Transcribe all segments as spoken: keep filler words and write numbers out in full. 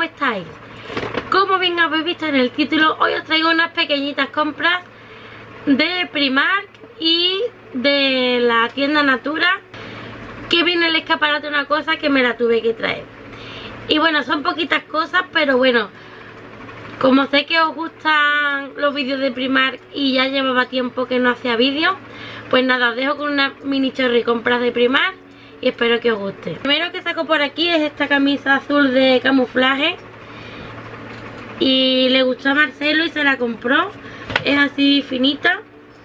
¿cómo estáis? Como bien habéis visto en el título, hoy os traigo unas pequeñitas compras de Primark y de la tienda Natura, que viene el escaparate una cosa que me la tuve que traer. Y bueno, son poquitas cosas, pero bueno, como sé que os gustan los vídeos de Primark y ya llevaba tiempo que no hacía vídeos, pues nada, os dejo con una mini chorri compras de Primark y espero que os guste. Lo primero que saco por aquí es esta camisa azul de camuflaje. Y le gustó a Marcelo y se la compró. Es así finita.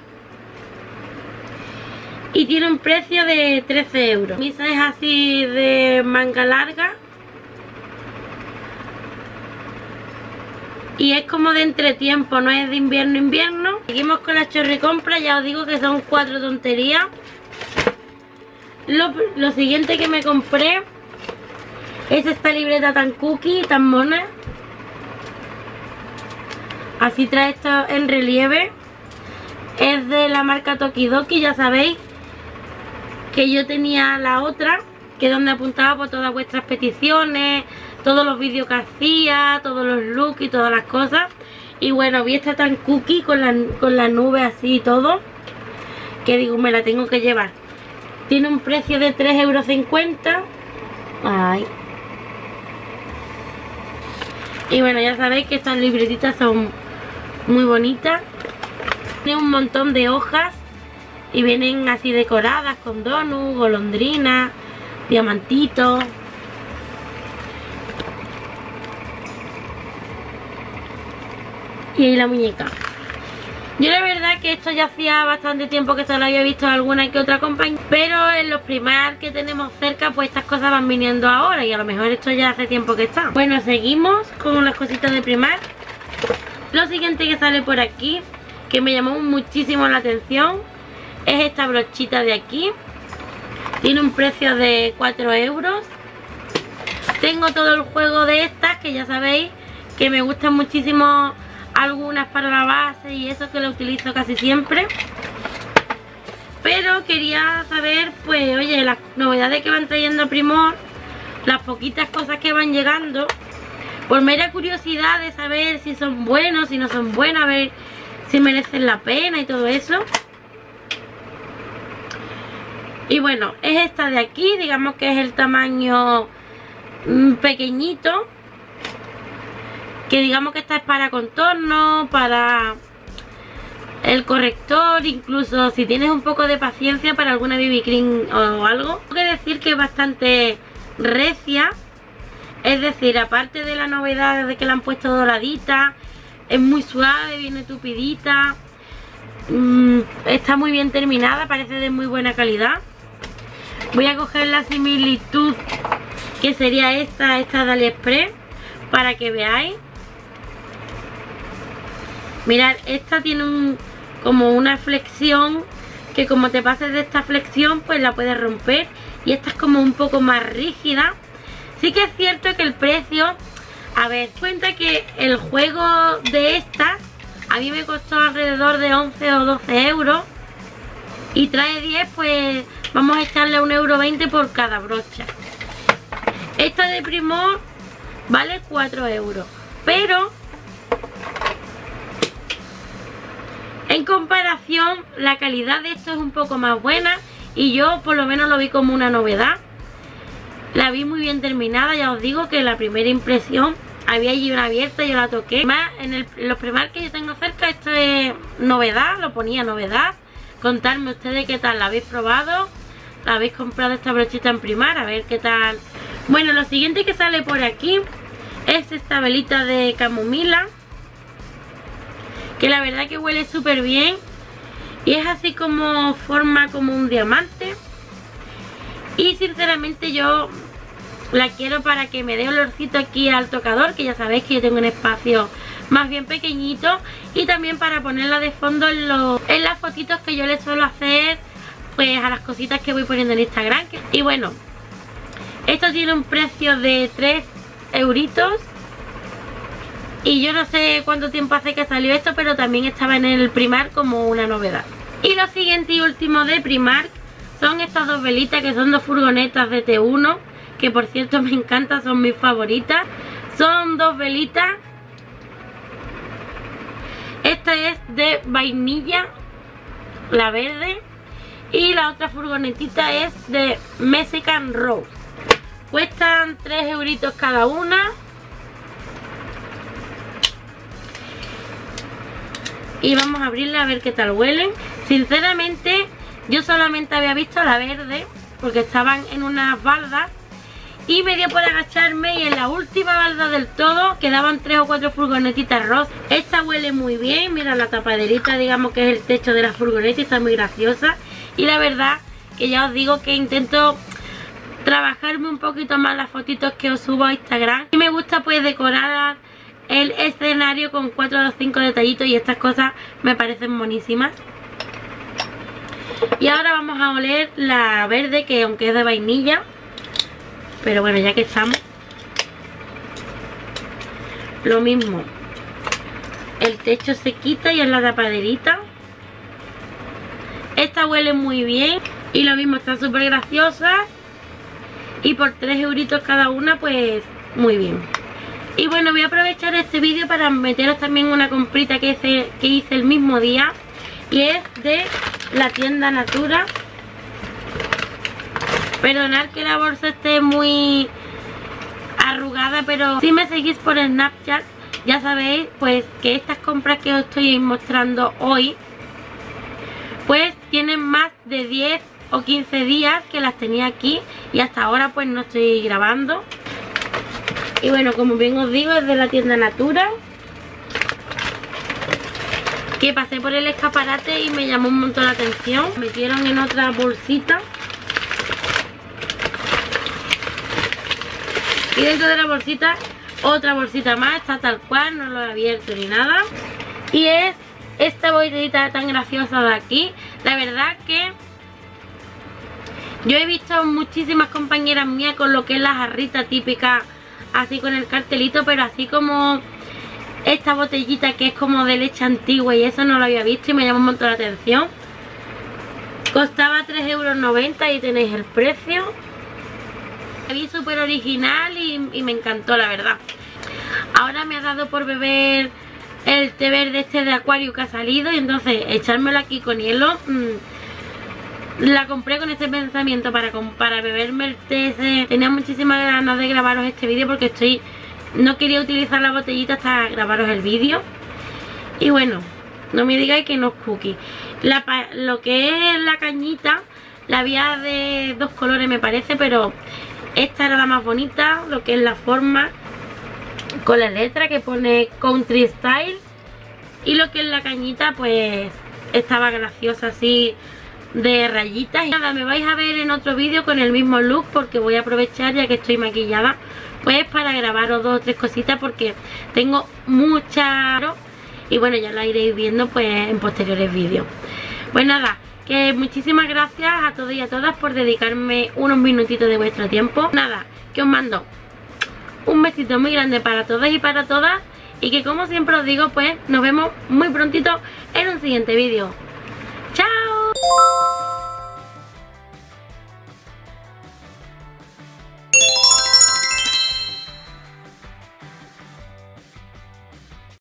Y tiene un precio de trece euros. La camisa es así de manga larga. Y es como de entretiempo, no es de invierno invierno. Seguimos con la chorri compra, ya os digo que son cuatro tonterías. Lo, lo siguiente que me compré es esta libreta tan cookie, tan mona. Así trae esto en relieve. Es de la marca Tokidoki, ya sabéis que yo tenía la otra, que es donde apuntaba por todas vuestras peticiones, todos los vídeos que hacía, todos los looks y todas las cosas. Y bueno, vi esta tan cookie con la, con la nube así y todo, que digo, me la tengo que llevar. Tiene un precio de tres euros cincuenta. Ay. Y bueno, ya sabéis que estas libretitas son muy bonitas. Tiene un montón de hojas y vienen así decoradas con donuts, golondrinas, diamantitos. Y ahí la muñeca. Yo la verdad que esto ya hacía bastante tiempo que solo había visto alguna que otra compañía, pero en los Primark que tenemos cerca pues estas cosas van viniendo ahora y a lo mejor esto ya hace tiempo que está. Bueno, seguimos con las cositas de Primark. Lo siguiente que sale por aquí, que me llamó muchísimo la atención, es esta brochita de aquí. Tiene un precio de cuatro euros. Tengo todo el juego de estas, que ya sabéis que me gustan muchísimo. Algunas para la base y eso, que lo utilizo casi siempre. Pero quería saber, pues, oye, las novedades que van trayendo Primor, las poquitas cosas que van llegando, por mera curiosidad de saber si son buenos, si no son buenos, a ver si merecen la pena y todo eso. Y bueno, es esta de aquí, digamos que es el tamaño mmm, pequeñito. Que digamos que esta es para contorno, para el corrector, incluso si tienes un poco de paciencia para alguna B B cream o algo. Tengo que decir que es bastante recia, es decir, aparte de la novedad de que la han puesto doradita, es muy suave, viene tupidita, mmm, está muy bien terminada, parece de muy buena calidad. Voy a coger la similitud que sería esta, esta de AliExpress, para que veáis. Mirad, esta tiene un, como una flexión, que como te pases de esta flexión pues la puedes romper. Y esta es como un poco más rígida. Sí que es cierto que el precio, a ver, cuenta que el juego de estas a mí me costó alrededor de once o doce euros. Y trae diez, pues vamos a echarle un euro veinte por cada brocha. Esta de Primor vale cuatro euros. Pero en comparación, la calidad de esto es un poco más buena y yo por lo menos lo vi como una novedad. La vi muy bien terminada, ya os digo que la primera impresión, había allí una abierta, yo la toqué. Más en, el, en los Primark que yo tengo cerca, esto es novedad, lo ponía novedad. Contadme ustedes qué tal, ¿la habéis probado? ¿La habéis comprado esta brochita en Primark? A ver qué tal. Bueno, lo siguiente que sale por aquí es esta velita de camomila, que la verdad que huele súper bien. Y es así como forma como un diamante. Y sinceramente yo la quiero para que me dé olorcito aquí al tocador, que ya sabéis que yo tengo un espacio más bien pequeñito. Y también para ponerla de fondo en, los, en las fotitos que yo le suelo hacer, pues a las cositas que voy poniendo en Instagram. Y bueno, esto tiene un precio de tres euritos. Y yo no sé cuánto tiempo hace que salió esto, pero también estaba en el Primark como una novedad. Y lo siguiente y último de Primark son estas dos velitas, que son dos furgonetas de T uno, que por cierto me encantan, son mis favoritas. Son dos velitas. Esta es de vainilla, la verde. Y la otra furgonetita es de Mexican Rose. Cuestan tres euritos cada una. Y vamos a abrirla a ver qué tal huelen. Sinceramente, yo solamente había visto la verde porque estaban en unas baldas. Y me dio por agacharme y en la última balda del todo quedaban tres o cuatro furgonetitas rosa. Esta huele muy bien. Mira la tapaderita, digamos que es el techo de la furgoneta y está muy graciosa. Y la verdad que ya os digo que intento trabajarme un poquito más las fotitos que os subo a Instagram. Y me gusta pues decorar el escenario con cuatro o cinco detallitos y estas cosas me parecen monísimas. Y ahora vamos a oler la verde, que aunque es de vainilla, pero bueno, ya que estamos, lo mismo, el techo se quita y es la tapaderita. Esta huele muy bien y lo mismo, están súper graciosas. Y por tres euritos cada una, pues muy bien. Y bueno, voy a aprovechar este vídeo para meteros también una comprita que hice, que hice el mismo día. Y es de la tienda Natura. Perdonad que la bolsa esté muy arrugada, pero si me seguís por Snapchat ya sabéis pues que estas compras que os estoy mostrando hoy pues tienen más de diez o quince días que las tenía aquí y hasta ahora pues no estoy grabando. Y bueno, como bien os digo, es de la tienda Natura, que pasé por el escaparate y me llamó un montón la atención. Metieron en otra bolsita y dentro de la bolsita otra bolsita más, está tal cual, no lo he abierto ni nada. Y es esta botellita tan graciosa de aquí. La verdad que yo he visto muchísimas compañeras mías con lo que es la jarrita típica, así con el cartelito, pero así como esta botellita que es como de leche antigua y eso no lo había visto y me llamó un montón la atención. Costaba tres euros noventa y tenéis el precio. La vi súper original y, y me encantó, la verdad. Ahora me ha dado por beber el té verde este de acuario que ha salido y entonces echármelo aquí con hielo. Mmm, la compré con este pensamiento para, para beberme el té ese. Tenía muchísimas ganas de grabaros este vídeo porque estoy no quería utilizar la botellita hasta grabaros el vídeo. Y bueno, no me digáis que no es cookie. La, lo que es la cañita la había de dos colores me parece, pero esta era la más bonita, lo que es la forma con la letra que pone Country Style. Y lo que es la cañita pues estaba graciosa así de rayitas. Y nada, me vais a ver en otro vídeo con el mismo look porque voy a aprovechar ya que estoy maquillada pues para grabaros dos o tres cositas porque tengo muchas. Y bueno, ya la iréis viendo pues en posteriores vídeos. Pues nada, que muchísimas gracias a todos y a todas por dedicarme unos minutitos de vuestro tiempo. Nada, que os mando un besito muy grande para todos y para todas. Y que como siempre os digo, pues nos vemos muy prontito en un siguiente vídeo. ¡Chao!